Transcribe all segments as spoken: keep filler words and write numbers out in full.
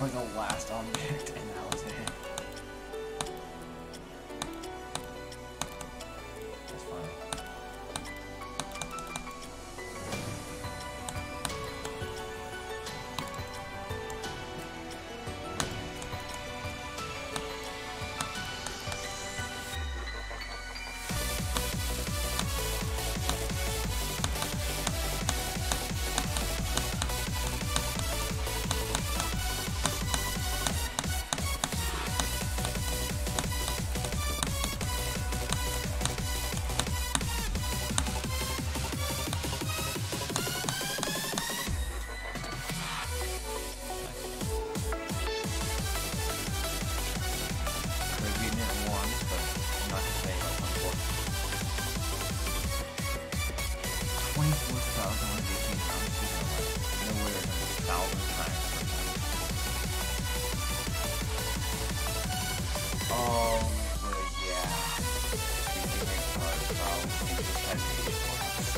for the last object, and that was it. That's funny. twenty-four thousand one hundred eighteen pounds. Nowhere than a thousand times per time. Oh, but yeah. The gimmick part probably just has eighty points.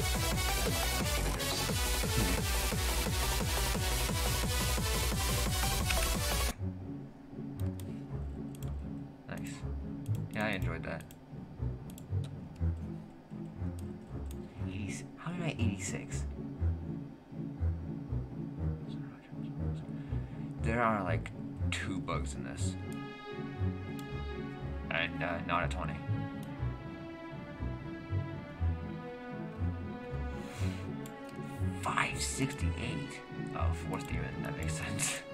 Nice. Yeah, I enjoyed that. How did I eighty-six? There are like two bugs in this. And uh, not a twenty. five sixty-eight. Oh, fourth demon, that makes sense.